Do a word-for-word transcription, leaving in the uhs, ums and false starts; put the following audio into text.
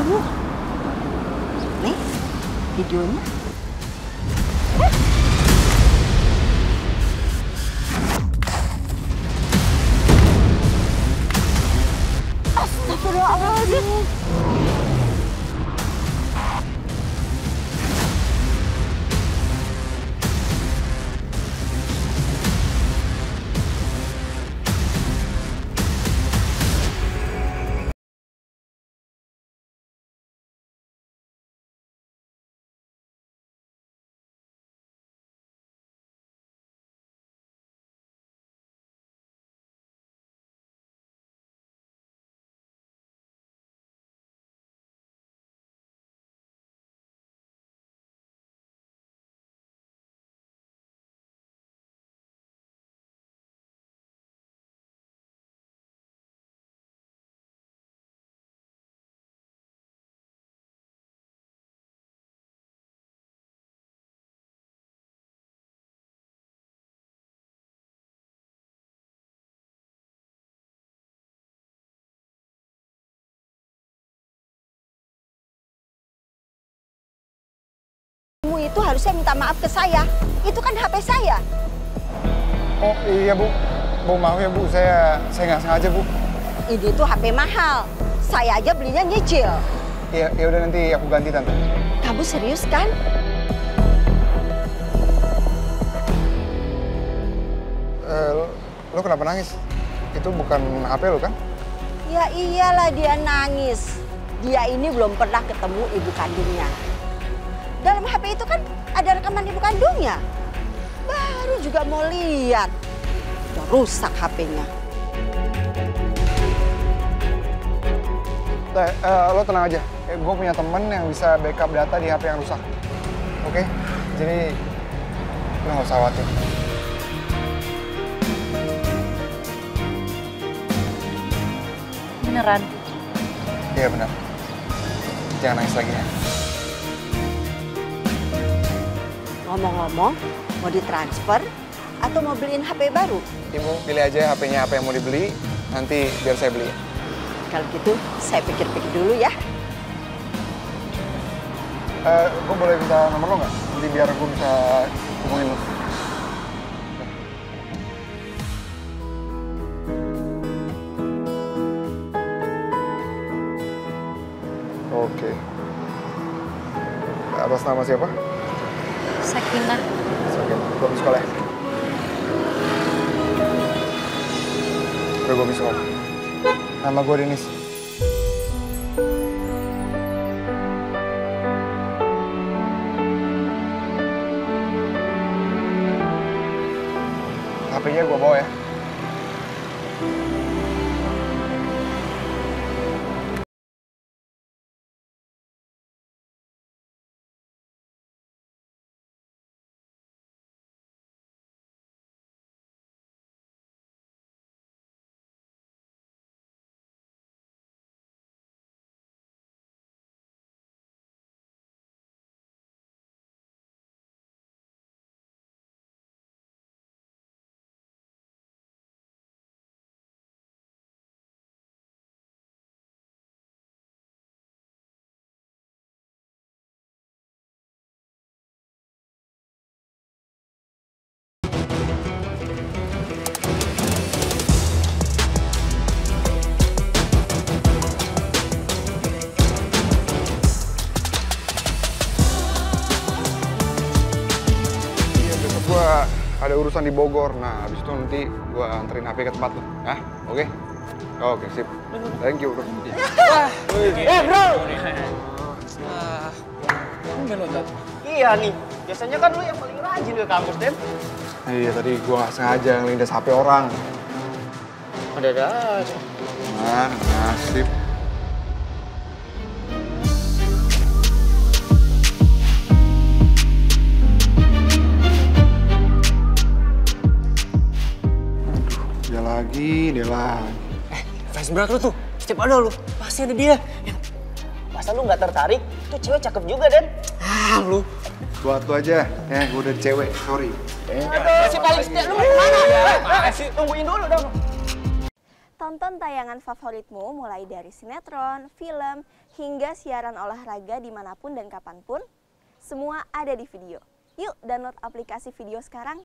Uh, nih videonya. Astagfirullahaladzim. Kamu itu harusnya minta maaf ke saya. Itu kan H P saya. Oh iya Bu, Bu maaf ya Bu, saya saya nggak sengaja Bu. Ini tuh H P mahal. Saya aja belinya nyicil. Iya, ya udah nanti aku ganti Tante. Kamu serius kan? Eh, lo, lo kenapa nangis? Itu bukan H P lo kan? Ya iyalah dia nangis. Dia ini belum pernah ketemu ibu kandungnya. Dalam H P itu kan ada rekaman ibu kandungnya. Baru juga mau lihat. Udah rusak H P-nya. Eh, eh, lo tenang aja. Eh, gue punya temen yang bisa backup data di H P yang rusak. Oke? Jadi lo nggak usah khawatir. Beneran? Iya benar. Jangan nangis lagi ya. Ngomong-ngomong, mau ditransfer atau mau beliin H P baru? Ibu pilih aja H P-nya apa yang mau dibeli, nanti biar saya beli. Kalau gitu, saya pikir-pikir dulu ya. Eh, gue boleh minta nomor lo nggak? Nanti biar gue bisa hubungin lo. Oke. Atas nama siapa? Sakinah. Sakinah. Gue sekolah ya? Udah gue bisa ngomong. Nama gue Denis. H P-nya gue bawa ya. Ada urusan di Bogor, nah habis itu nanti gua anterin H P ke tempat lo, ya? Oke? Oke, sip. Thank you, bro. Wah, eh bro! Wah, tumben lo, Tat. Iya nih, biasanya kan lo yang paling rajin ke kampus, Den. Iya, tadi gua nggak sengaja ngelindas H P orang. Ada-ada aja. Nah, nasib. Dia lagi, dia lagi. Eh, fans berat lu tuh. Setiap ada lu, pasti ada dia. Masa lu nggak tertarik? Tuh cewek cakep juga, Den. Ah, lu. Buat lu aja, ya gue udah cewek, sorry. Eh, si paling setia lu mau kemana? Eh, eh, tungguin dulu dong. Tonton tayangan favoritmu mulai dari sinetron, film, hingga siaran olahraga dimanapun dan kapanpun. Semua ada di video. Yuk download aplikasi video sekarang.